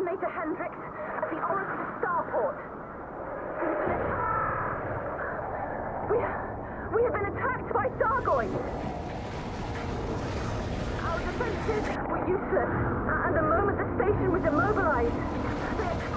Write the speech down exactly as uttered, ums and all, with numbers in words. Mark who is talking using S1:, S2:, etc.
S1: Coordinator Hendricks at the Oracle Starport. We, we have been attacked by Thargoïd. Our defenses were useless, and the moment the station was immobilized, they